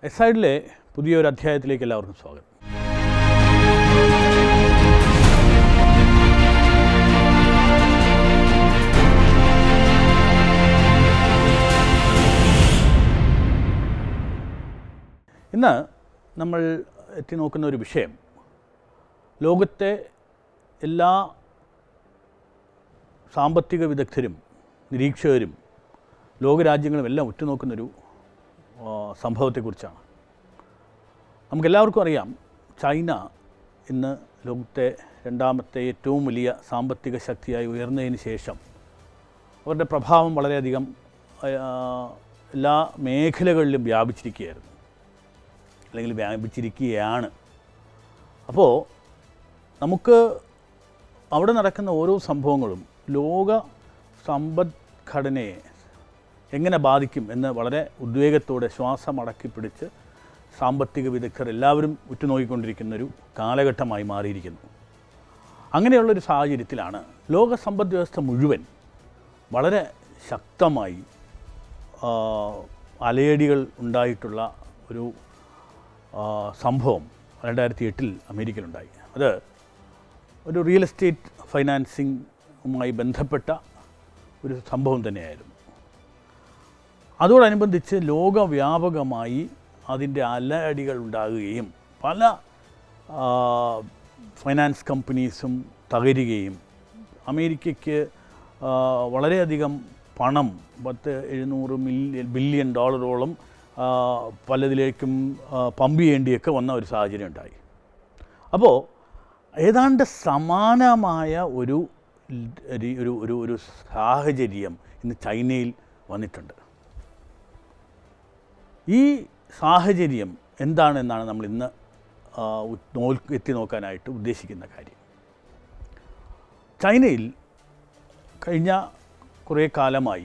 എസ്ഐഡിലെ പുതിയൊരു അധ്യായത്തിലേക്ക് എല്ലാവർക്കും സ്വാഗതം. ഇന്ന് നമ്മൾ എത്തി നോക്കുന്ന ഒരു വിഷയം ലോകത്തെ എല്ലാ സാമ്പത്തിക വിദഗ്ധരും നിരീക്ഷകരും ലോകരാജ്യങ്ങളും എല്ലാം ഉറ്റുനോക്കുന്നൊരു സംഭവത്തെക്കുറിച്ചാണ്. നമുക്കെല്ലാവർക്കും അറിയാം, ചൈന ഇന്ന് ലോകത്തെ രണ്ടാമത്തെ ഏറ്റവും വലിയ സാമ്പത്തിക ശക്തിയായി ഉയർന്നതിന് ശേഷം അവരുടെ പ്രഭാവം വളരെയധികം എല്ലാ മേഖലകളിലും വ്യാപിച്ചിരിക്കുകയായിരുന്നു, അല്ലെങ്കിൽ വ്യാപിച്ചിരിക്കുകയാണ്. അപ്പോൾ നമുക്ക് അവിടെ നടക്കുന്ന ഓരോ സംഭവങ്ങളും ലോക സമ്പദ്ഘടനയെ എങ്ങനെ ബാധിക്കും എന്ന് വളരെ ഉദ്വേഗത്തോടെ ശ്വാസമടക്കി പിടിച്ച് സാമ്പത്തിക വിദഗ്ധർ എല്ലാവരും ഉറ്റുനോക്കിക്കൊണ്ടിരിക്കുന്നൊരു കാലഘട്ടമായി മാറിയിരിക്കുന്നു. അങ്ങനെയുള്ളൊരു സാഹചര്യത്തിലാണ് ലോക സമ്പദ് വ്യവസ്ഥ മുഴുവൻ വളരെ ശക്തമായി അലയടികൾ ഉണ്ടായിട്ടുള്ള ഒരു സംഭവം 2008 അമേരിക്കയിലുണ്ടായി. അത് ഒരു റിയൽ എസ്റ്റേറ്റ് ഫൈനാൻസിങ്ങുമായി ബന്ധപ്പെട്ട ഒരു സംഭവം തന്നെയായിരുന്നു. അതോടനുബന്ധിച്ച് ലോകവ്യാപകമായി അതിൻ്റെ അലയടികൾ ഉണ്ടാകുകയും പല ഫൈനാൻസ് കമ്പനീസും തകരുകയും അമേരിക്കയ്ക്ക് വളരെയധികം പണം $700 ബില്യൺ പലതിലേക്കും പമ്പ് ചെയ്യേണ്ടിയൊക്കെ വന്ന ഒരു സാഹചര്യം ഉണ്ടായി. അപ്പോൾ ഏതാണ്ട് സമാനമായ ഒരു സാഹചര്യം ഇന്ന് ചൈനയിൽ വന്നിട്ടുണ്ട്. ഈ സാഹചര്യം എന്താണെന്നാണ് നമ്മൾ ഇന്ന് എത്തി നോക്കാനായിട്ട് ഉദ്ദേശിക്കുന്ന കാര്യം. ചൈനയിൽ കഴിഞ്ഞ കുറേ കാലമായി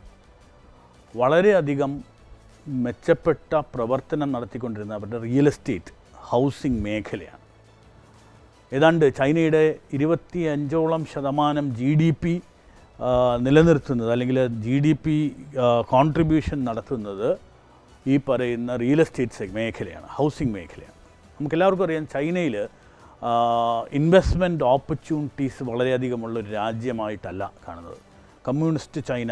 വളരെയധികം മെച്ചപ്പെട്ട പ്രവർത്തനം നടത്തിക്കൊണ്ടിരുന്ന അവരുടെ റിയൽ എസ്റ്റേറ്റ് ഹൗസിംഗ് മേഖലയാണ്. ഏതാണ്ട് ചൈനയുടെ 25% GDP നിലനിർത്തുന്നത്, അല്ലെങ്കിൽ GDP കോൺട്രിബ്യൂഷൻ നടത്തുന്നത് ഈ പറയുന്ന റിയൽ എസ്റ്റേറ്റ് മേഖലയാണ്, ഹൗസിംഗ് മേഖലയാണ്. നമുക്കെല്ലാവർക്കും അറിയാം, ചൈനയിൽ ഇൻവെസ്റ്റ്മെൻറ്റ് ഓപ്പർച്യൂണിറ്റീസ് വളരെയധികമുള്ളൊരു രാജ്യമായിട്ടല്ല കാണുന്നത്. കമ്മ്യൂണിസ്റ്റ് ചൈന,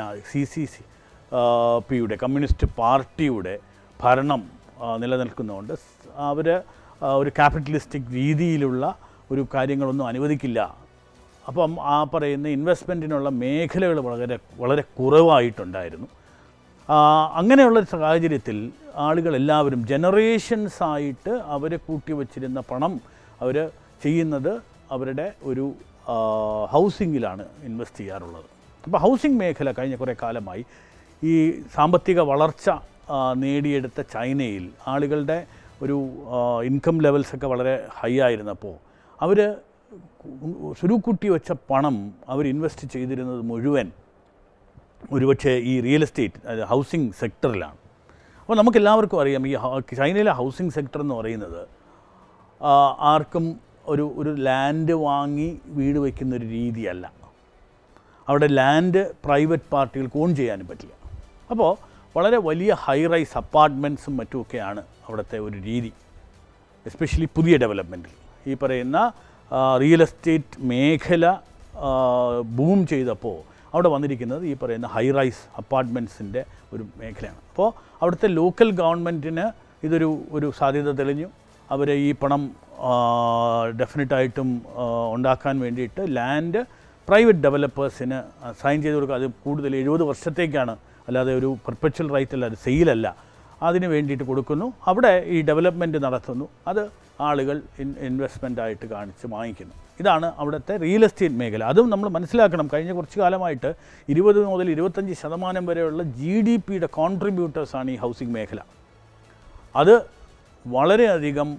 CCP-യുടെ കമ്മ്യൂണിസ്റ്റ് പാർട്ടിയുടെ ഭരണം നിലനിൽക്കുന്നതുകൊണ്ട് അവർ ഒരു ക്യാപിറ്റലിസ്റ്റിക് രീതിയിലുള്ള ഒരു കാര്യങ്ങളൊന്നും അനുവദിക്കില്ല. അപ്പം ആ പറയുന്ന ഇൻവെസ്റ്റ്മെൻറ്റിനുള്ള മേഖലകൾ വളരെ കുറവായിട്ടുണ്ടായിരുന്നു. അങ്ങനെയുള്ള സാഹചര്യത്തിൽ ആളുകളെല്ലാവരും ജനറേഷൻസായിട്ട് അവർ കൂട്ടിവച്ചിരുന്ന പണം അവർ ചെയ്യുന്നത് അവരുടെ ഒരു ഹൗസിങ്ങിലാണ് ഇൻവെസ്റ്റ് ചെയ്യാറുള്ളത്. അപ്പോൾ ഹൗസിംഗ് മേഖല കഴിഞ്ഞ കുറേ കാലമായി ഈ സാമ്പത്തിക വളർച്ച നേടിയെടുത്ത ചൈനയിൽ ആളുകളുടെ ഒരു ഇൻകം ലെവൽസൊക്കെ വളരെ ഹൈ ആയിരുന്നപ്പോൾ അവർ സുരുക്കൂട്ടി വെച്ച പണം അവർ ഇൻവെസ്റ്റ് ചെയ്തിരുന്നത് മുഴുവൻ ഒരുപക്ഷെ ഈ റിയൽ എസ്റ്റേറ്റ് ഹൗസിംഗ് സെക്ടറിലാണ്. അപ്പോൾ നമുക്കെല്ലാവർക്കും അറിയാം, ഈ ചൈനയിലെ ഹൗസിംഗ് സെക്ടർ എന്ന് പറയുന്നത് ആർക്കും ഒരു ലാൻഡ് വാങ്ങി വീട് വയ്ക്കുന്നൊരു രീതിയല്ല. അവിടെ ലാൻഡ് പ്രൈവറ്റ് പാർട്ടികൾക്ക് ഓൺ ചെയ്യാനും പറ്റില്ല. അപ്പോൾ വളരെ വലിയ ഹൈ റൈസ് അപ്പാർട്ട്മെൻറ്റ്സും മറ്റുമൊക്കെയാണ് അവിടുത്തെ ഒരു രീതി. എസ്പെഷ്യലി പുതിയ ഡെവലപ്മെൻറ്റിൽ ഈ പറയുന്ന റിയൽ എസ്റ്റേറ്റ് മേഖല ബൂം ചെയ്തപ്പോൾ അവിടെ വന്നിരിക്കുന്നത് ഈ പറയുന്ന ഹൈ റൈസ് അപ്പാർട്ട്മെൻറ്റ്സിൻ്റെ ഒരു മേഖലയാണ്. അപ്പോൾ അവിടുത്തെ ലോക്കൽ ഗവൺമെൻറ്റിന് ഒരു സാധ്യത തെളിഞ്ഞു. അവർ ഈ പണം ഡെഫിനറ്റായിട്ടും ഉണ്ടാക്കാൻ വേണ്ടിയിട്ട് ലാൻഡ് പ്രൈവറ്റ് ഡെവലപ്പേഴ്സിന് സൈൻ ചെയ്ത് കൊടുക്കുക. അത് കൂടുതൽ 70 വർഷത്തേക്കാണ്, അല്ലാതെ ഒരു പെർപ്പച്വൽ റൈറ്റ് അല്ല, അത് സെയിലല്ല. അതിന് വേണ്ടിയിട്ട് കൊടുക്കുന്നു. അവിടെ ഈ ഡെവലപ്മെൻറ്റ് നടത്തുന്നു. അത് ആളുകൾ ഇൻവെസ്റ്റ്മെൻറ്റായിട്ട് കാണിച്ച് വാങ്ങിക്കുന്നു. ഇതാണ് അവിടുത്തെ റിയൽ എസ്റ്റേറ്റ് മേഖല. അതും നമ്മൾ മനസ്സിലാക്കണം, കഴിഞ്ഞ കുറച്ച് കാലമായിട്ട് 20 മുതൽ 25% വരെയുള്ള GDP-യുടെ കോൺട്രിബ്യൂട്ടേഴ്സാണ് ഈ ഹൗസിംഗ് മേഖല. അത് വളരെയധികം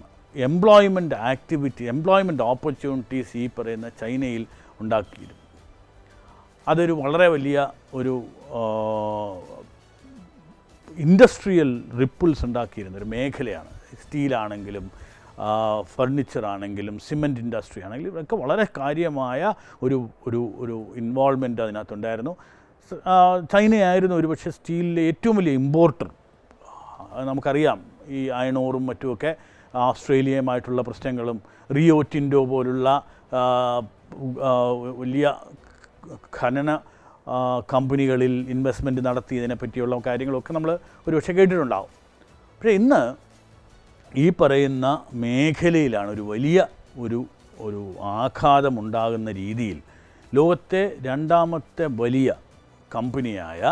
എംപ്ലോയ്മെൻറ്റ് ഓപ്പർച്യൂണിറ്റീസ് ഈ പറയുന്ന ചൈനയിൽ ഉണ്ടാക്കിയിരുന്നു. അതൊരു വളരെ വലിയ ഒരു ഇൻഡസ്ട്രിയൽ റിപ്പിൾസ് ഉണ്ടാക്കിയിരുന്നൊരു മേഖലയാണ്. സ്റ്റീലാണെങ്കിലും ഫർണിച്ചറാണെങ്കിലും സിമൻറ്റ് ഇൻഡസ്ട്രി ആണെങ്കിലും ഇതൊക്കെ വളരെ കാര്യമായ ഒരു ഇൻവോൾവ്മെൻറ്റ് അതിനകത്തുണ്ടായിരുന്നു. ചൈനയായിരുന്നു ഒരുപക്ഷെ സ്റ്റീലിലെ ഏറ്റവും വലിയ ഇമ്പോർട്ടർ. നമുക്കറിയാം, ഈ അയൺ ഓറും മറ്റുമൊക്കെ ഓസ്ട്രേലിയയുമായിട്ടുള്ള പ്രശ്നങ്ങളും റിയോ ടിൻഡോ പോലുള്ള വലിയ ഖനന കമ്പനികളിൽ ഇൻവെസ്റ്റ്മെൻറ്റ് നടത്തിയതിനെ പറ്റിയുള്ള കാര്യങ്ങളൊക്കെ നമ്മൾ ഒരുപക്ഷെ കേട്ടിട്ടുണ്ടാവും. പക്ഷേ ഇന്ന് ഈ പറയുന്ന മേഖലയിലാണ് ഒരു വലിയ ഒരു ആഘാതമുണ്ടാകുന്ന രീതിയിൽ ലോകത്തെ രണ്ടാമത്തെ വലിയ കമ്പനിയായ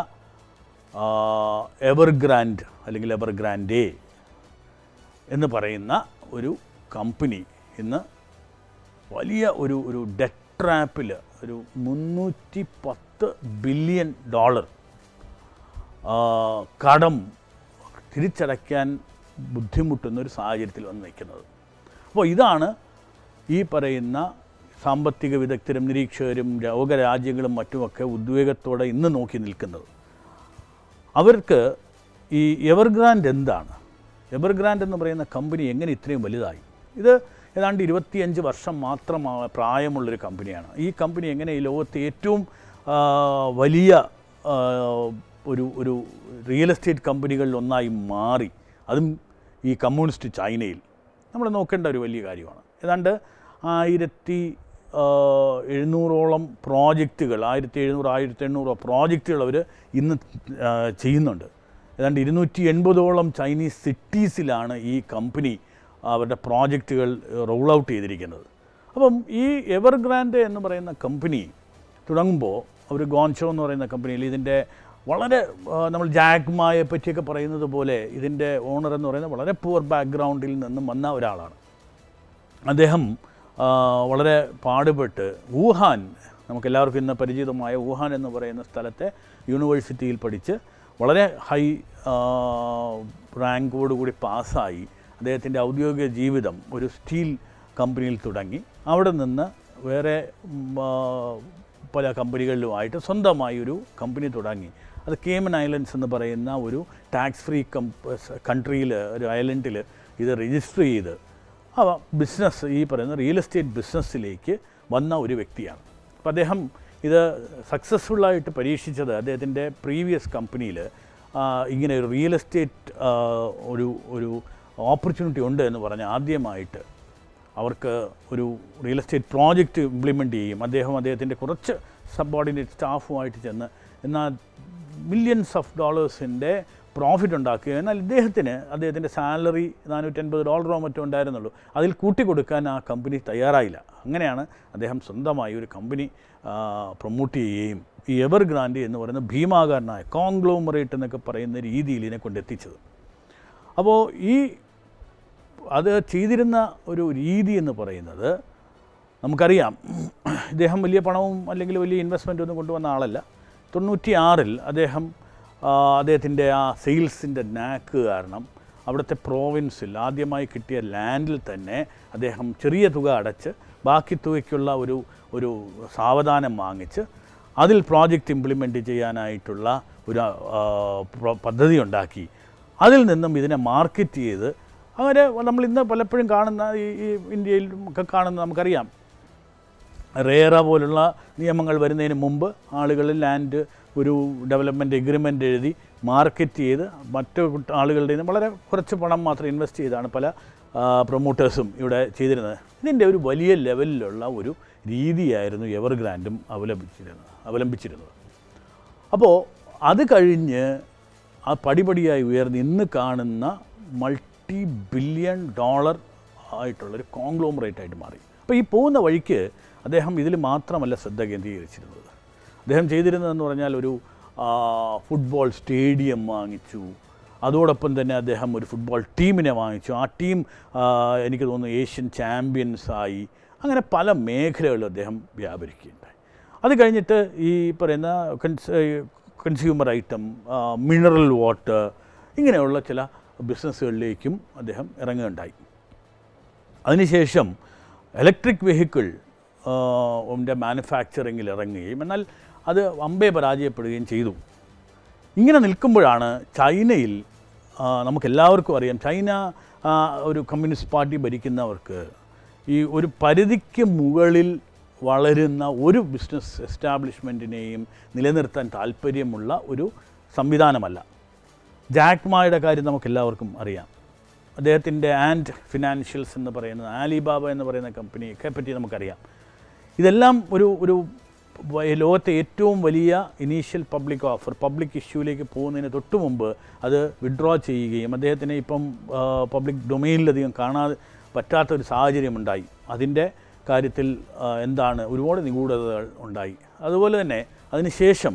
എവർഗ്രാൻഡ് അല്ലെങ്കിൽ എവർഗ്രാൻഡേ എന്ന് പറയുന്ന ഒരു കമ്പനി ഇന്ന് വലിയ ഒരു ഡെറ്റ് ട്രാപ്പിൽ ഒരു $310 ബില്യൺ കടം തിരിച്ചടയ്ക്കാൻ ബുദ്ധിമുട്ടുന്ന ഒരു സാഹചര്യത്തിൽ വന്ന് നിൽക്കുന്നത്. അപ്പോൾ ഇതാണ് ഈ പറയുന്ന സാമ്പത്തിക വിദഗ്ധരും നിരീക്ഷകരും ലോകരാജ്യങ്ങളും മറ്റുമൊക്കെ ഉദ്വേഗത്തോടെ ഇന്ന് നോക്കി നിൽക്കുന്നത്. അവർക്ക് ഈ എവർഗ്രാൻഡ് എന്താണ്, എവർഗ്രാൻഡ് എന്ന് പറയുന്ന കമ്പനി എങ്ങനെ ഇത്രയും വലുതായി? ഇത് ഏതാണ്ട് 25 വർഷം മാത്രം പ്രായമുള്ളൊരു കമ്പനിയാണ്. ഈ കമ്പനി എങ്ങനെ ഈ ലോകത്തെ ഏറ്റവും വലിയ ഒരു റിയൽ എസ്റ്റേറ്റ് കമ്പനികളിൽ ഒന്നായി മാറി, അതും ഈ കമ്മ്യൂണിസ്റ്റ് ചൈനയിൽ? നമ്മൾ നോക്കേണ്ട ഒരു വലിയ കാര്യമാണ്. ഏതാണ്ട് 1700ഓളം പ്രോജക്റ്റുകൾ, 1700-1800 പ്രോജക്റ്റുകൾ അവർ ഇന്ന് ചെയ്യുന്നുണ്ട്. ഏതാണ്ട് 280ഓളം ചൈനീസ് സിറ്റീസിലാണ് ഈ കമ്പനി അവരുടെ പ്രോജക്റ്റുകൾ റോൾ ഔട്ട് ചെയ്തിരിക്കുന്നത്. അപ്പം ഈ എവർഗ്രാൻഡ് എന്ന് പറയുന്ന കമ്പനി തുടങ്ങുമ്പോൾ അവർ ഗോൺഷോ എന്ന് പറയുന്ന കമ്പനിയിൽ ഇതിൻ്റെ വളരെ നമ്മൾ ജാക്ക് മായെ പറ്റിയൊക്കെ പറയുന്നത് പോലെ ഇതിൻ്റെ ഓണർ എന്ന് പറയുന്നത് വളരെ പുവർ ബാക്ക്ഗ്രൗണ്ടിൽ നിന്നും വന്ന ഒരാളാണ്. അദ്ദേഹം വളരെ പാടുപെട്ട് വുഹാൻ, നമുക്കെല്ലാവർക്കും ഇന്ന് പരിചിതമായ വുഹാൻ എന്ന് പറയുന്ന സ്ഥലത്തെ യൂണിവേഴ്സിറ്റിയിൽ പഠിച്ച് വളരെ ഹൈ റാങ്കോടുകൂടി പാസ്സായി അദ്ദേഹത്തിൻ്റെ ഔദ്യോഗിക ജീവിതം ഒരു സ്റ്റീൽ കമ്പനിയിൽ തുടങ്ങി. അവിടെ നിന്ന് വേറെ പല കമ്പനികളിലുമായിട്ട് സ്വന്തമായി ഒരു കമ്പനി തുടങ്ങി. അത് കേമൻ ഐലൻഡ്സ് എന്ന് പറയുന്ന ഒരു ടാക്സ് ഫ്രീ കൺട്രിയിൽ, ഒരു ഐലൻഡിൽ ഇത് രജിസ്റ്റർ ചെയ്ത് ബിസിനസ്, ഈ പറയുന്ന റിയൽ എസ്റ്റേറ്റ് ബിസിനസ്സിലേക്ക് വന്ന ഒരു വ്യക്തിയാണ്. അപ്പോൾ അദ്ദേഹം ഇത് സക്സസ്ഫുള്ളായിട്ട് പരീക്ഷിച്ചത് അദ്ദേഹത്തിൻ്റെ പ്രീവിയസ് കമ്പനിയിൽ ഇങ്ങനെ ഒരു റിയൽ എസ്റ്റേറ്റ് ഒരു ഓപ്പർച്യൂണിറ്റി ഉണ്ട് എന്ന് പറഞ്ഞ് ആദ്യമായിട്ട് അവർക്ക് ഒരു റിയൽ എസ്റ്റേറ്റ് പ്രോജക്റ്റ് ഇംപ്ലിമെൻ്റ് ചെയ്യും. അദ്ദേഹത്തിൻ്റെ കുറച്ച് സബോർഡിനേറ്റ് സ്റ്റാഫുമായിട്ട് ചെന്ന് എന്നാൽ മില്യൺസ് ഓഫ് ഡോളേഴ്സിൻ്റെ പ്രോഫിറ്റ് ഉണ്ടാക്കുക. എന്നാൽ അദ്ദേഹത്തിൻ്റെ സാലറി $450 മറ്റോ ഉണ്ടായിരുന്നുള്ളൂ. അതിൽ കൂട്ടിക്കൊടുക്കാൻ ആ കമ്പനി തയ്യാറായില്ല. അങ്ങനെയാണ് അദ്ദേഹം സ്വന്തമായി ഒരു കമ്പനി പ്രൊമോട്ട് ചെയ്യുകയും ഈ എവർഗ്രാൻഡ് എന്ന് പറയുന്ന ഭീമാകാരനായ കോൺഗ്ലോമറേറ്റ് എന്നൊക്കെ പറയുന്ന രീതിയിൽ ഇതിനെ കൊണ്ടെത്തിച്ചത്. അപ്പോൾ അത് ചെയ്തിരുന്ന ഒരു രീതി എന്ന് പറയുന്നത് നമുക്കറിയാം. ഇദ്ദേഹം വലിയ പണവും അല്ലെങ്കിൽ വലിയ ഇൻവെസ്റ്റ്മെൻറ്റ് ഒന്നും കൊണ്ടുവന്ന ആളല്ല. 96-ൽ അദ്ദേഹത്തിൻ്റെ ആ സെയിൽസിൻ്റെ നാക്ക് കാരണം അവിടുത്തെ പ്രോവിൻസിൽ ആദ്യമായി കിട്ടിയ ലാൻഡിൽ തന്നെ അദ്ദേഹം ചെറിയ തുക അടച്ച് ബാക്കി തുകയ്ക്കുള്ള ഒരു സാവധാനം വാങ്ങിച്ച് അതിൽ പ്രോജക്റ്റ് ഇംപ്ലിമെൻറ്റ് ചെയ്യാനായിട്ടുള്ള ഒരു പദ്ധതി ഉണ്ടാക്കി. അതിൽ നിന്നും ഇതിനെ മാർക്കറ്റ് ചെയ്ത് അങ്ങനെ നമ്മളിന്ന് പലപ്പോഴും കാണുന്ന ഈ ഇന്ത്യയിൽ ഒക്കെ കാണുന്ന നമുക്കറിയാം, റേറ പോലുള്ള നിയമങ്ങൾ വരുന്നതിന് മുമ്പ് ആളുകൾ ലാൻഡ് ഒരു ഡെവലപ്മെൻറ്റ് എഗ്രിമെൻ്റ് എഴുതി മാർക്കറ്റ് ചെയ്ത് മറ്റു ആളുകളുടെ നിന്ന് വളരെ കുറച്ച് പണം മാത്രം ഇൻവെസ്റ്റ് ചെയ്താണ് പല പ്രൊമോട്ടേഴ്സും ഇവിടെ ചെയ്തിരുന്നത്. ഇതിൻ്റെ ഒരു വലിയ ലെവലിലുള്ള ഒരു രീതിയായിരുന്നു എവർഗ്രാൻഡും അവലംബിച്ചിരുന്നത്. അപ്പോൾ അത് കഴിഞ്ഞ് ആ പടിപടിയായി ഉയർന്ന് ഇന്ന് കാണുന്ന $multi-billion ആയിട്ടുള്ളൊരു കോൺഗ്ലോമറേറ്റ് ആയിട്ട് മാറി. അപ്പോൾ ഈ പോകുന്ന വഴിക്ക് അദ്ദേഹം ഇതിൽ മാത്രമല്ല ശ്രദ്ധ കേന്ദ്രീകരിച്ചിരുന്നത്. അദ്ദേഹം ചെയ്തിരുന്നതെന്ന് പറഞ്ഞാൽ ഒരു ഫുട്ബോൾ സ്റ്റേഡിയം വാങ്ങിച്ചു. അതോടൊപ്പം തന്നെ അദ്ദേഹം ഒരു ഫുട്ബോൾ ടീമിനെ വാങ്ങിച്ചു. ആ ടീം എനിക്ക് തോന്നുന്നു ഏഷ്യൻ ചാമ്പ്യൻസായി. അങ്ങനെ പല മേഖലകളിലും അദ്ദേഹം വ്യാപരിക്കുകയുണ്ടായി. അത് കഴിഞ്ഞിട്ട് ഈ പറയുന്ന കൺസ്യൂമർ ഐറ്റം, മിനറൽ വാട്ടർ, ഇങ്ങനെയുള്ള ചില ബിസിനസ്സുകളിലേക്കും അദ്ദേഹം ഇറങ്ങുകയുണ്ടായി. അതിനുശേഷം ഇലക്ട്രിക് വെഹിക്കിൾ മാനുഫാക്ചറിങ്ങിൽ ഇറങ്ങുകയും എന്നാൽ അത് അമ്പേ പരാജയപ്പെടുകയും ചെയ്തു. ഇങ്ങനെ നിൽക്കുമ്പോഴാണ് ചൈനയിൽ, നമുക്കെല്ലാവർക്കും അറിയാം, ചൈന ഒരു കമ്മ്യൂണിസ്റ്റ് പാർട്ടി ഭരിക്കുന്നവർക്ക് ഈ ഒരു പരിധിക്ക് മുകളിൽ വളരുന്ന ഒരു ബിസിനസ് എസ്റ്റാബ്ലിഷ്മെൻറ്റിനെയും നിലനിർത്താൻ താല്പര്യമുള്ള ഒരു സംവിധാനമല്ല. ജാക്ക് മായുടെ കാര്യം നമുക്കെല്ലാവർക്കും അറിയാം. അദ്ദേഹത്തിൻ്റെ ആൻഡ് ഫിനാൻഷ്യൽസ് എന്ന് പറയുന്നത് ആലിബാബ എന്ന് പറയുന്ന കമ്പനിയൊക്കെ പറ്റി നമുക്കറിയാം. ഇതെല്ലാം ഒരു ലോകത്തെ ഏറ്റവും വലിയ ഇനീഷ്യൽ പബ്ലിക് ഇഷ്യൂവിലേക്ക് പോകുന്നതിന് തൊട്ട് മുമ്പ് അത് വിഡ്രോ ചെയ്യുകയും അദ്ദേഹത്തിന് ഇപ്പം പബ്ലിക് ഡൊമെയിനിലധികം കാണാൻ പറ്റാത്തൊരു സാഹചര്യമുണ്ടായി. അതിൻ്റെ കാര്യത്തിൽ എന്താണ് ഒരുപാട് നിഗൂഢതകൾ ഉണ്ടായി. അതുപോലെ തന്നെ അതിനുശേഷം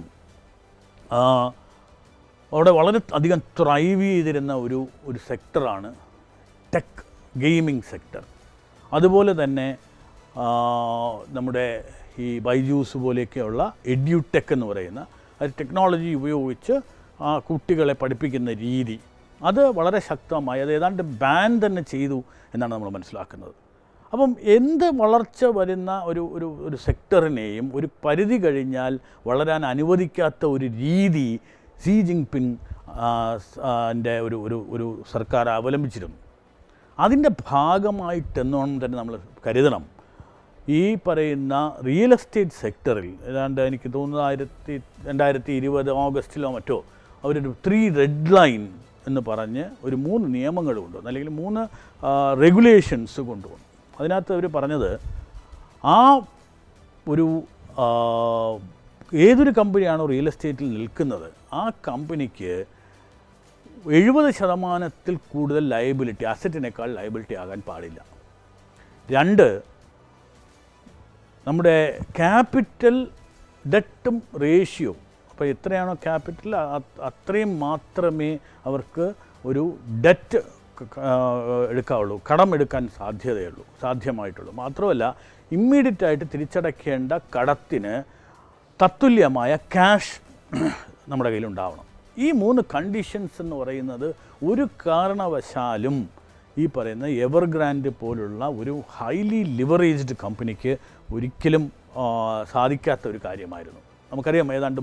അവിടെ വളരെ അധികം ത്രൈവ് ചെയ്തിരുന്ന ഒരു സെക്ടറാണ് ടെക് ഗെയിമിംഗ് സെക്ടർ. അതുപോലെ തന്നെ നമ്മുടെ ഈ ബൈജൂസ് പോലെയൊക്കെയുള്ള എഡ്യൂടെക് എന്ന് പറയുന്ന ടെക്നോളജി ഉപയോഗിച്ച് കുട്ടികളെ പഠിപ്പിക്കുന്ന രീതി അത് വളരെ ശക്തമായി അത് ഏതാണ്ട് ബാൻ തന്നെ ചെയ്തു എന്നാണ് നമ്മൾ മനസ്സിലാക്കുന്നത്. അപ്പം എന്ത് വളർച്ച വരുന്ന ഒരു സെക്ടറിനെയും ഒരു പരിധി കഴിഞ്ഞാൽ വളരാൻ അനുവദിക്കാത്ത ഒരു രീതി സി ജിൻപിങ് ൻ്റെ ഒരു സർക്കാർ അവലംബിച്ചിരുന്നു. അതിൻ്റെ ഭാഗമായിട്ടെന്നോണം തന്നെ നമ്മൾ കരുതണം ഈ പറയുന്ന റിയൽ എസ്റ്റേറ്റ് സെക്ടറിൽ ഏതാണ്ട് എനിക്ക് തോന്നുന്നത് 2020 ഓഗസ്റ്റിലോ മറ്റോ അവരൊരു 3 റെഡ് ലൈൻ എന്ന് പറഞ്ഞ് ഒരു 3 നിയമങ്ങൾ കൊണ്ടുവന്നു, അല്ലെങ്കിൽ 3 റെഗുലേഷൻസ് കൊണ്ടുവന്നു. അതിനകത്ത് അവർ പറഞ്ഞത് ഏതൊരു കമ്പനിയാണോ റിയൽ എസ്റ്റേറ്റിൽ നിൽക്കുന്നത് ആ കമ്പനിക്ക് 70% കൂടുതൽ ലയബിലിറ്റി, അസറ്റിനേക്കാൾ ലയബിലിറ്റി ആകാൻ പാടില്ല. 2, നമ്മുടെ ക്യാപിറ്റൽ ഡെറ്റും റേഷ്യോ, അപ്പോൾ എത്രയാണോ ക്യാപിറ്റൽ അത്രയും മാത്രമേ അവർക്ക് ഒരു ഡെറ്റ് എടുക്കാവുള്ളൂ, കടം എടുക്കാൻ സാധ്യമായിട്ടുള്ളൂ. മാത്രമല്ല ഇമ്മീഡിയറ്റായിട്ട് തിരിച്ചടയ്ക്കേണ്ട കടത്തിന് തത്തുല്യമായ ക്യാഷ് നമ്മുടെ കയ്യിലുണ്ടാവണം. ഈ 3 കണ്ടീഷൻസ് എന്ന് പറയുന്നത് ഒരു കാരണവശാലും ഈ പറയുന്ന എവർഗ്രാൻഡ് പോലുള്ള ഒരു ഹൈലി ലിവറേജ്ഡ് കമ്പനിക്ക് ഒരിക്കലും സാധിക്കാത്ത ഒരു കാര്യമായിരുന്നു. നമുക്കറിയാം ഏതാണ്ട്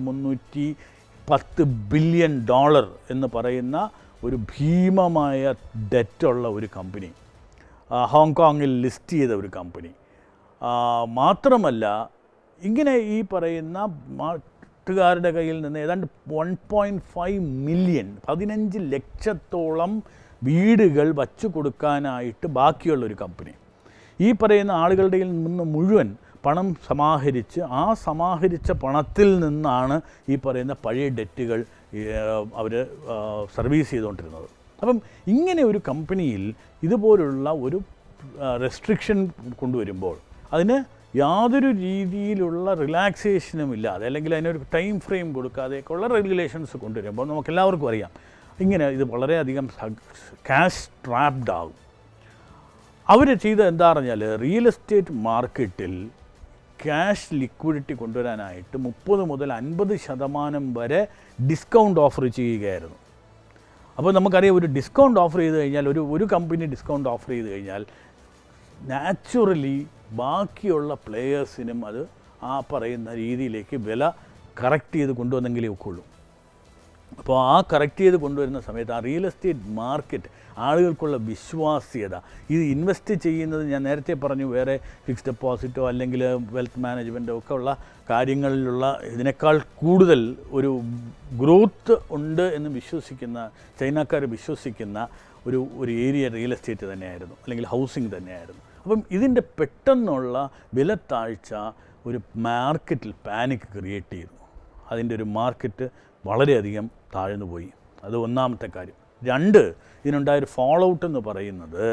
$310 ബില്യൺ എന്ന് പറയുന്ന ഒരു ഭീമമായ ഡെറ്റുള്ള ഒരു കമ്പനി, ഹോങ്കോങ്ങിൽ ലിസ്റ്റ് ചെയ്ത ഒരു കമ്പനി. മാത്രമല്ല ഇങ്ങനെ ഈ പറയുന്ന നാട്ടുകാരുടെ കയ്യിൽ നിന്ന് ഏതാണ്ട് 1.5 മില്യൺ 15 ലക്ഷത്തോളം വീടുകൾ വച്ചു കൊടുക്കാനായിട്ട് ബാക്കിയുള്ളൊരു കമ്പനി. ഈ പറയുന്ന ആളുകളുടെ നിന്ന് മുഴുവൻ പണം സമാഹരിച്ച് ആ സമാഹരിച്ച പണത്തിൽ നിന്നാണ് ഈ പറയുന്ന പഴയ ഡെറ്റുകൾ അവർ സർവീസ് ചെയ്തുകൊണ്ടിരുന്നത്. അപ്പം ഇങ്ങനെ ഒരു കമ്പനിയിൽ ഇതുപോലുള്ള ഒരു റെസ്ട്രിക്ഷൻ കൊണ്ടുവരുമ്പോൾ അതിന് യാതൊരു രീതിയിലുള്ള റിലാക്സേഷനും ഇല്ലാതെ, അല്ലെങ്കിൽ അതിനൊരു ടൈം ഫ്രെയിം കൊടുക്കാതെയൊക്കെയുള്ള റെഗുലേഷൻസ് കൊണ്ടുവരുമ്പോൾ നമുക്കെല്ലാവർക്കും അറിയാം ഇങ്ങനെ ഇത് വളരെയധികം ക്യാഷ് ട്രാപ്ഡ് ആകും. അവർ ചെയ്തത് എന്താ പറഞ്ഞാൽ റിയൽ എസ്റ്റേറ്റ് മാർക്കറ്റിൽ ക്യാഷ് ലിക്വിഡിറ്റി കൊണ്ടുവരാനായിട്ട് 30 മുതൽ 50% വരെ ഡിസ്കൗണ്ട് ഓഫർ ചെയ്യുകയായിരുന്നു. അപ്പോൾ നമുക്കറിയാം ഒരു ഡിസ്കൗണ്ട് ഓഫർ ചെയ്ത് കഴിഞ്ഞാൽ ഒരു കമ്പനി ഡിസ്കൗണ്ട് ഓഫർ ചെയ്ത് കഴിഞ്ഞാൽ നാച്ചുറലി ബാക്കിയുള്ള പ്ലെയേഴ്സിനും അത് ആ പറയുന്ന രീതിയിലേക്ക് വില കറക്റ്റ് ചെയ്ത് കൊണ്ടുവന്നെങ്കിലേ ഒക്കുള്ളൂ. അപ്പോൾ ആ കറക്റ്റ് ചെയ്ത് കൊണ്ടുവരുന്ന സമയത്ത് ആ റിയൽ എസ്റ്റേറ്റ് മാർക്കറ്റ് ആളുകൾക്കുള്ള വിശ്വാസ്യത, ഇത് ഇൻവെസ്റ്റ് ചെയ്യുന്നത് ഞാൻ നേരത്തെ പറഞ്ഞു വേറെ ഫിക്സ്ഡ് ഡെപ്പോസിറ്റോ അല്ലെങ്കിൽ വെൽത്ത് മാനേജ്മെൻറ്റോ ഒക്കെ ഉള്ള കാര്യങ്ങളിലുള്ള ഇതിനേക്കാൾ കൂടുതൽ ഒരു ഗ്രോത്ത് ഉണ്ട് എന്ന് വിശ്വസിക്കുന്ന ചൈനക്കാർ വിശ്വസിക്കുന്ന ഒരു ഏരിയ റിയൽ എസ്റ്റേറ്റ് തന്നെയായിരുന്നു, അല്ലെങ്കിൽ ഹൗസിംഗ് തന്നെയായിരുന്നു. അപ്പം ഇതിൻ്റെ പെട്ടെന്നുള്ള വിലത്താഴ്ച ഒരു മാർക്കറ്റിൽ പാനിക് ക്രിയേറ്റ് ചെയ്തു. അതിൻ്റെ ഒരു മാർക്കറ്റ് വളരെയധികം താഴ്ന്നു പോയി. അത് ഒന്നാമത്തെ കാര്യം. 2, ഇതിനുണ്ടായൊരു ഫോളോ ഔട്ട് എന്ന് പറയുന്നത്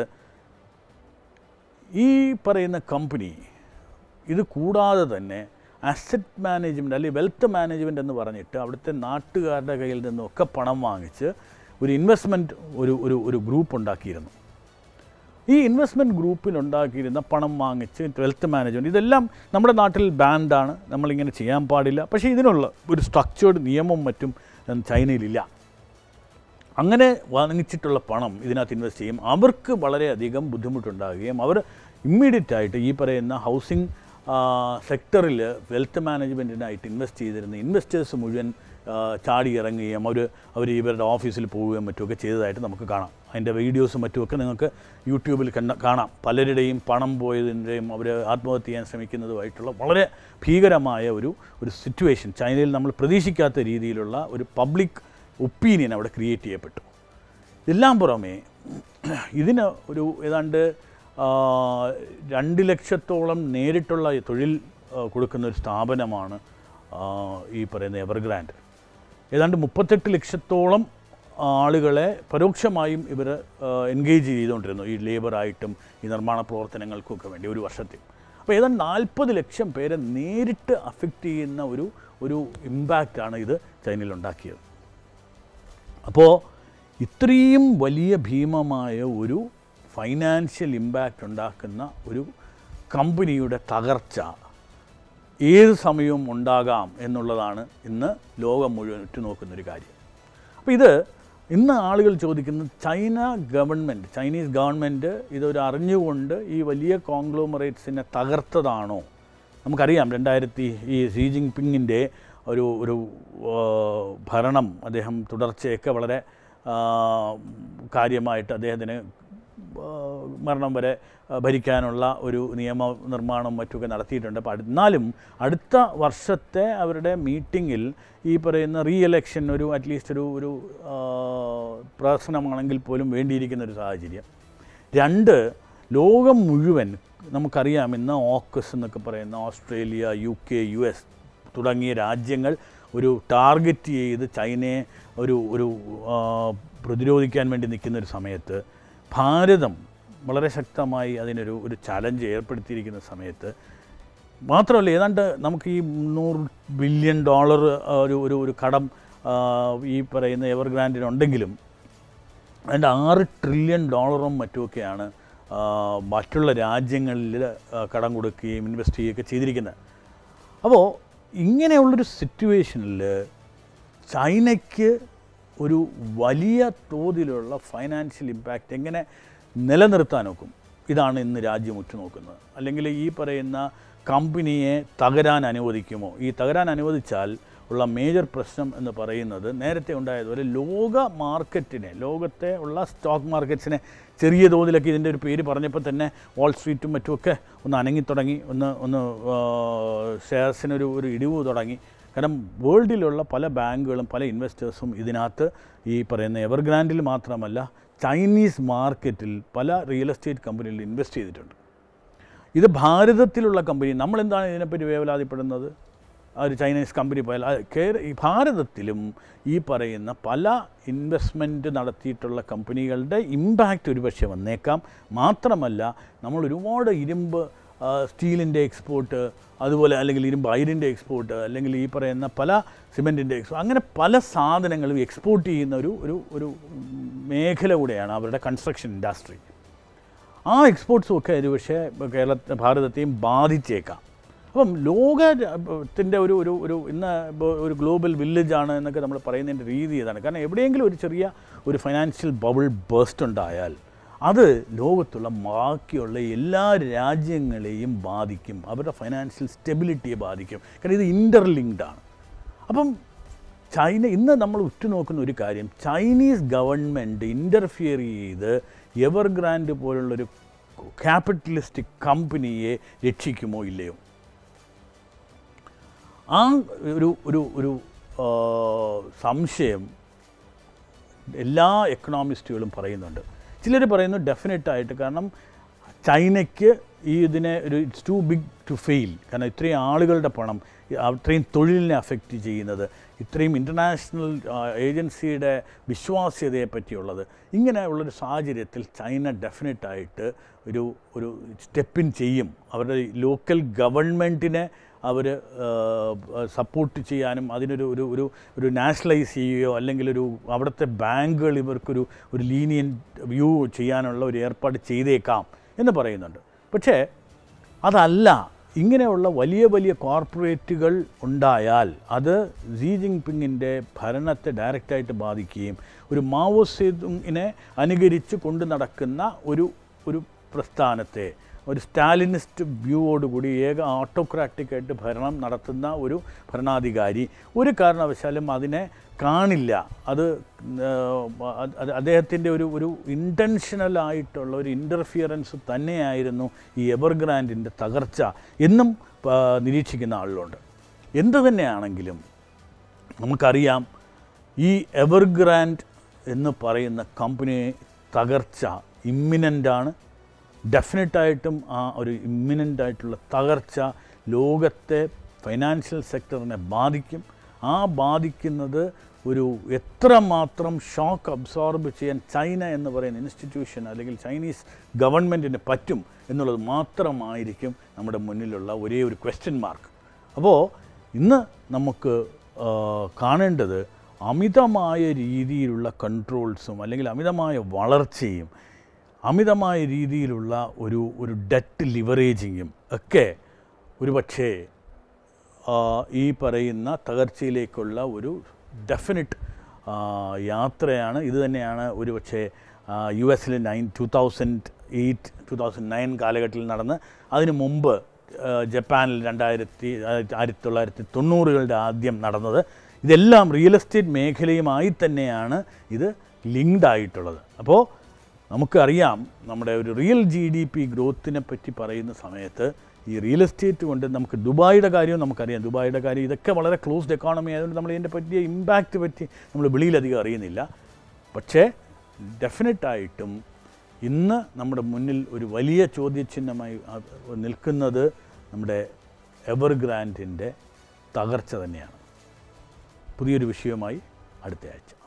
ഈ പറയുന്ന കമ്പനി ഇത് കൂടാതെ തന്നെ അസറ്റ് മാനേജ്മെൻറ്റ് അല്ലെങ്കിൽ വെൽത്ത് മാനേജ്മെൻറ്റ് എന്ന് പറഞ്ഞിട്ട് അവിടുത്തെ നാട്ടുകാരുടെ കയ്യിൽ നിന്നൊക്കെ പണം വാങ്ങിച്ച് ഒരു ഇൻവെസ്റ്റ്മെൻറ്റ് ഒരു ഗ്രൂപ്പ് ഉണ്ടാക്കിയിരുന്നു. ഈ ഇൻവെസ്റ്റ്മെൻറ്റ് ഗ്രൂപ്പിലുണ്ടാക്കിയിരുന്ന പണം വാങ്ങിച്ച് വെൽത്ത് മാനേജ്മെൻറ്റ് ഇതെല്ലാം നമ്മുടെ നാട്ടിൽ ബാൻഡാണ്, നമ്മളിങ്ങനെ ചെയ്യാൻ പാടില്ല. പക്ഷേ ഇതിനുള്ള ഒരു സ്ട്രക്ചേർഡ് നിയമവും മറ്റും ചൈനയിലില്ല. അങ്ങനെ വാങ്ങിച്ചിട്ടുള്ള പണം ഇതിനകത്ത് ഇൻവെസ്റ്റ് ചെയ്യും. അവർക്ക് വളരെയധികം ബുദ്ധിമുട്ടുണ്ടാകുകയും അവർ ഇമ്മീഡിയറ്റായിട്ട് ഈ പറയുന്ന ഹൗസിംഗ് സെക്ടറിൽ വെൽത്ത് മാനേജ്മെൻറ്റിനായിട്ട് ഇൻവെസ്റ്റ് ചെയ്തിരുന്ന ഇൻവെസ്റ്റേഴ്സ് മുഴുവൻ ചാടി ഇറങ്ങുകയും അവർ ഇവരുടെ ഓഫീസിൽ പോവുകയും മറ്റുമൊക്കെ ചെയ്തതായിട്ട് നമുക്ക് കാണാം. അതിൻ്റെ വീഡിയോസും മറ്റുമൊക്കെ നിങ്ങൾക്ക് യൂട്യൂബിൽ കാണാം. പലരുടെയും പണം പോയതിൻ്റെയും അവർ ആത്മഹത്യ ചെയ്യാൻ ശ്രമിക്കുന്നതുമായിട്ടുള്ള വളരെ ഭീകരമായ ഒരു സിറ്റുവേഷൻ ചൈനയിൽ നമ്മൾ പ്രതീക്ഷിക്കാത്ത രീതിയിലുള്ള ഒരു പബ്ലിക് ഒപ്പീനിയൻ അവിടെ ക്രിയേറ്റ് ചെയ്യപ്പെട്ടു. എല്ലാം പുറമേ ഇതിന് ഒരു ഏതാണ്ട് 2 ലക്ഷത്തോളം നേരിട്ടുള്ള തൊഴിൽ കൊടുക്കുന്ന ഒരു സ്ഥാപനമാണ് ഈ പറയുന്ന എവർഗ്രാൻഡ്. ഏതാണ്ട് 38 ലക്ഷത്തോളം ആളുകളെ പരോക്ഷമായും ഇവർ എൻഗേജ് ചെയ്തുകൊണ്ടിരുന്നു ഈ ലേബറായിട്ടും ഈ നിർമ്മാണ പ്രവർത്തനങ്ങൾക്കൊക്കെ വേണ്ടി ഒരു വർഷത്തിൽ. അപ്പോൾ ഏതാണ്ട് 40 ലക്ഷം പേരെ നേരിട്ട് അഫക്റ്റ് ചെയ്യുന്ന ഒരു ഇമ്പാക്റ്റാണ് ഇത് ചൈനയിലുണ്ടാക്കിയത്. അപ്പോൾ ഇത്രയും വലിയ ഭീമമായ ഒരു ഫൈനാൻഷ്യൽ ഇമ്പാക്റ്റ് ഉണ്ടാക്കുന്ന ഒരു കമ്പനിയുടെ തകർച്ച ഏത് സമയവും ഉണ്ടാകാം എന്നുള്ളതാണ് ഇന്ന് ലോകം മുഴുവൻ ഉറ്റുനോക്കുന്നൊരു കാര്യം. അപ്പോൾ ഇത് ഇന്ന് ആളുകൾ ചോദിക്കുന്നത് ചൈനീസ് ഗവൺമെൻറ് ഇതൊരു അറിഞ്ഞുകൊണ്ട് ഈ വലിയ കോൺഗ്ലോമറേറ്റ്സിനെ തകർത്തതാണോ? നമുക്കറിയാം ഈ ഷീ ജിൻപിങ്ങിൻ്റെ ഒരു ഭരണം, അദ്ദേഹം തുടർച്ചയൊക്കെ വളരെ കാര്യമായിട്ട് അദ്ദേഹത്തിന് മരണം വരെ ഭരിക്കാനുള്ള ഒരു നിയമനിർമ്മാണം മറ്റുമൊക്കെ നടത്തിയിട്ടുണ്ട്. അപ്പോൾ എന്നാലും അടുത്ത വർഷത്തെ അവരുടെ മീറ്റിങ്ങിൽ ഈ പറയുന്ന റീ എലക്ഷൻ അറ്റ്ലീസ്റ്റ് ഒരു പ്രശ്നമാണെങ്കിൽ പോലും വേണ്ടിയിരിക്കുന്ന ഒരു സാഹചര്യം. 2, ലോകം മുഴുവൻ നമുക്കറിയാം ഇന്ന് ഓക്കസ് എന്നൊക്കെ പറയുന്ന ഓസ്ട്രേലിയ, UK, US തുടങ്ങിയ രാജ്യങ്ങൾ ഒരു ടാർഗറ്റ് ചെയ്ത് ചൈനയെ ഒരു പ്രതിരോധിക്കാൻ വേണ്ടി നിൽക്കുന്നൊരു സമയത്ത് ഭാരതം വളരെ ശക്തമായി അതിനൊരു ചലഞ്ച് ഏർപ്പെടുത്തിയിരിക്കുന്ന സമയത്ത് മാത്രമല്ല, ഏതാണ്ട് നമുക്ക് ഈ $300 ബില്യൺ ഒരു കടം ഈ പറയുന്ന എവർഗ്രാൻഡിനുണ്ടെങ്കിലും അതിൻ്റെ $6 ട്രില്യൺ മറ്റുമൊക്കെയാണ് മറ്റുള്ള രാജ്യങ്ങളിൽ കടം കൊടുക്കുകയും ഇൻവെസ്റ്റ് ചെയ്യുകയൊക്കെ ചെയ്തിരിക്കുന്നത്. അപ്പോൾ ഇങ്ങനെയുള്ളൊരു സിറ്റുവേഷനിൽ ചൈനയ്ക്ക് ഒരു വലിയ തോതിലുള്ള ഫൈനാൻഷ്യൽ ഇമ്പാക്റ്റ് എങ്ങനെ നിലനിർത്താൻ നോക്കും? ഇതാണ് ഇന്ന് രാജ്യം ഉറ്റുനോക്കുന്നത്. അല്ലെങ്കിൽ ഈ പറയുന്ന കമ്പനിയെ തകരാൻ അനുവദിക്കുമോ? ഈ തകരാൻ അനുവദിച്ചാൽ ഉള്ള മേജർ പ്രശ്നം എന്ന് പറയുന്നത് നേരത്തെ ഉണ്ടായതുപോലെ ലോകത്തെ ഉള്ള സ്റ്റോക്ക് മാർക്കറ്റ്സിനെ ചെറിയ തോതിലൊക്കെ ഇതിൻ്റെ ഒരു പേര് പറഞ്ഞപ്പോൾ തന്നെ വാൾ സ്ട്രീറ്റും മറ്റുമൊക്കെ ഒന്ന് അനങ്ങിത്തുടങ്ങി, ഒന്ന് ഷെയർസിനൊരു ഇടിവ് തുടങ്ങി. കാരണം വേൾഡിലുള്ള പല ബാങ്കുകളും പല ഇൻവെസ്റ്റേഴ്സും ഇതിനകത്ത് ഈ പറയുന്ന എവർഗ്രാൻഡിൽ മാത്രമല്ല ചൈനീസ് മാർക്കറ്റിൽ പല റിയൽ എസ്റ്റേറ്റ് കമ്പനികളിൽ ഇൻവെസ്റ്റ് ചെയ്തിട്ടുണ്ട്. ഇത് ഭാരതത്തിലുള്ള കമ്പനി, നമ്മളെന്താണ് ഇതിനെപ്പറ്റി വേവലാതിപ്പെടുന്നത്? ഒരു ചൈനീസ് കമ്പനി പോയാൽ ഈ ഭാരതത്തിലും ഈ പറയുന്ന പല ഇൻവെസ്റ്റ്മെൻറ്റ് നടത്തിയിട്ടുള്ള കമ്പനികളുടെ ഇമ്പാക്റ്റ് ഒരുപക്ഷെ വന്നേക്കാം. മാത്രമല്ല, നമ്മൾ ഒരുപാട് ഇരുമ്പ് സ്റ്റീലിൻ്റെ എക്സ്പോർട്ട്, അതുപോലെ അല്ലെങ്കിൽ ഇരുമ്പ് അയിരിൻ്റെ എക്സ്പോർട്ട്, അല്ലെങ്കിൽ ഈ പറയുന്ന പല സിമെൻറ്റിൻ്റെ എക്സ്പോർട്ട്, അങ്ങനെ പല സാധനങ്ങളും എക്സ്പോർട്ട് ചെയ്യുന്ന ഒരു മേഖല കൂടെയാണ് അവരുടെ കൺസ്ട്രക്ഷൻ ഇൻഡസ്ട്രി. ആ എക്സ്പോർട്സും ഒക്കെ ഒരുപക്ഷെ ഭാരതത്തെയും ബാധിച്ചേക്കാം. അപ്പം ലോകത്തിൻ്റെ ഇന്ന് ഒരു ഗ്ലോബൽ വില്ലേജാണ് എന്നൊക്കെ നമ്മൾ പറയുന്നതിൻ്റെ രീതി ഇതാണ്. കാരണം എവിടെയെങ്കിലും ഒരു ചെറിയ ഫൈനാൻഷ്യൽ ബബിൾ ബേസ്റ്റ് ഉണ്ടായാൽ അത് ലോകത്തുള്ള ബാക്കിയുള്ള എല്ലാ രാജ്യങ്ങളെയും ബാധിക്കും, അവരുടെ ഫൈനാൻഷ്യൽ സ്റ്റെബിലിറ്റിയെ ബാധിക്കും. കാരണം ഇത് ഇൻ്റർലിങ്ക്ഡാണ്. അപ്പം ഇന്ന് നമ്മൾ ഉറ്റുനോക്കുന്ന ഒരു കാര്യം, ചൈനീസ് ഗവൺമെൻറ് ഇൻ്റർഫിയർ ചെയ്ത് എവർഗ്രാൻഡ് പോലുള്ളൊരു ക്യാപിറ്റലിസ്റ്റിക് കമ്പനിയെ രക്ഷിക്കുമോ ഇല്ലയോ? ആ ഒരു സംശയം എല്ലാ എക്കണോമിസ്റ്റുകളും പറയുന്നുണ്ട്. ചിലർ പറയുന്നു ഡെഫിനറ്റായിട്ട്, കാരണം ചൈനയ്ക്ക് it's too big to fail. കാരണം ഇത്രയും ആളുകളുടെ പണം, അത്രയും തൊഴിലിനെ അഫക്റ്റ് ചെയ്യുന്നത്, ഇത്രയും ഇൻ്റർനാഷണൽ ഏജൻസിയുടെ വിശ്വാസ്യതയെ പറ്റിയുള്ളത്, ഇങ്ങനെയുള്ളൊരു സാഹചര്യത്തിൽ ചൈന ഡെഫിനറ്റായിട്ട് ഒരു സ്റ്റെപ്പിൻ ചെയ്യും. അവരുടെ ലോക്കൽ ഗവൺമെൻറ്റിനെ അവർ സപ്പോർട്ട് ചെയ്യാനും അതിനൊരു നാഷണലൈസ് ചെയ്യുകയോ അല്ലെങ്കിൽ അവിടുത്തെ ബാങ്കുകൾ ഇവർക്കൊരു ലീനിയൻറ്റ് വ്യൂ ചെയ്യാനുള്ള ഒരു ഏർപ്പാട് ചെയ്തേക്കാം എന്ന് പറയുന്നുണ്ട്. പക്ഷേ അതല്ല, ഇങ്ങനെയുള്ള വലിയ വലിയ കോർപ്പറേറ്റുകൾ ഉണ്ടായാൽ അത് ഷീ ജിൻപിങ്ങിൻ്റെ ഭരണത്തെ ഡയറക്റ്റായിട്ട് ബാധിക്കുകയും ഒരു മാവോ സേതുങ്ങിനെ അനുകരിച്ച് കൊണ്ടു നടക്കുന്ന ഒരു പ്രസ്ഥാനത്തെ, ഒരു സ്റ്റാലിനിസ്റ്റ് വ്യൂവോടുകൂടി ഓട്ടോക്രാറ്റിക്കായിട്ട് ഭരണം നടത്തുന്ന ഒരു ഭരണാധികാരി ഒരു കാരണവശാലും അതിനെ കാണില്ല. അത് അദ്ദേഹത്തിൻ്റെ ഒരു ഇൻറ്റൻഷനലായിട്ടുള്ള ഒരു ഇൻ്റർഫിയറൻസ് തന്നെയായിരുന്നു ഈ എവർഗ്രാൻഡിൻ്റെ തകർച്ച എന്നും നിരീക്ഷിക്കുന്ന ആളുകളുണ്ട്. എന്തു തന്നെയാണെങ്കിലും നമുക്കറിയാം, ഈ എവർഗ്രാൻഡ് എന്ന് പറയുന്ന കമ്പനി തകർച്ച ഇമ്മിനൻ്റാണ്. ഡെഫിനറ്റായിട്ടും ആ ഒരു ഇമ്മിനൻ്റായിട്ടുള്ള തകർച്ച ലോകത്തെ ഫൈനാൻഷ്യൽ സെക്ടറിനെ ബാധിക്കും. ആ ബാധിക്കുന്നത് ഒരു എത്രമാത്രം ഷോക്ക് അബ്സോർബ് ചെയ്യാൻ ചൈന എന്ന് പറയുന്ന ഇൻസ്റ്റിറ്റ്യൂഷൻ അല്ലെങ്കിൽ ചൈനീസ് ഗവൺമെൻറ്റിന് പറ്റും എന്നുള്ളത് മാത്രമായിരിക്കും നമ്മുടെ മുന്നിലുള്ള ഒരേ ഒരു ക്വസ്റ്റ്യൻ മാർക്ക്. അപ്പോൾ ഇന്ന് നമുക്ക് കാണേണ്ടത് അമിതമായ രീതിയിലുള്ള കൺട്രോൾസും അല്ലെങ്കിൽ അമിതമായ വളർച്ചയും അമിതമായ രീതിയിലുള്ള ഒരു ഡെറ്റ് ലിവറേജിങ്ങും ഒക്കെ ഒരു ഈ പറയുന്ന തകർച്ചയിലേക്കുള്ള ഒരു ഡെഫിനിറ്റ് യാത്രയാണ്. ഇത് തന്നെയാണ് US-ൽ 2008-2009 കാലഘട്ടത്തിൽ നടന്ന് അതിനു മുമ്പ് ജപ്പാനിൽ 1990-കളുടെ ആദ്യം നടന്നത്. ഇതെല്ലാം റിയൽ എസ്റ്റേറ്റ് മേഖലയുമായി തന്നെയാണ് ഇത് ലിങ്ക്ഡ് ആയിട്ടുള്ളത്. അപ്പോൾ നമുക്കറിയാം നമ്മുടെ ഒരു റിയൽ GDP ഗ്രോത്തിനെ പറ്റി പറയുന്ന സമയത്ത് ഈ റിയൽ എസ്റ്റേറ്റ് കൊണ്ട് നമുക്ക് ദുബായിയുടെ കാര്യവും നമുക്കറിയാം. ദുബായിയുടെ കാര്യം ഇതൊക്കെ വളരെ ക്ലോസ്ഡ് എക്കോണമി ആയതുകൊണ്ട് നമ്മൾ ഇതിൻ്റെ പറ്റിയ ഇമ്പാക്റ്റ് പറ്റി നമ്മൾ വെളിയിലധികം അറിയുന്നില്ല. പക്ഷേ ഡെഫിനറ്റായിട്ടും ഇന്ന് നമ്മുടെ മുന്നിൽ ഒരു വലിയ ചോദ്യചിഹ്നമായി നിൽക്കുന്നത് നമ്മുടെ എവർഗ്രാൻഡിൻ്റെ തകർച്ച തന്നെയാണ്. പുതിയൊരു വിഷയവുമായി അടുത്ത ആഴ്ച.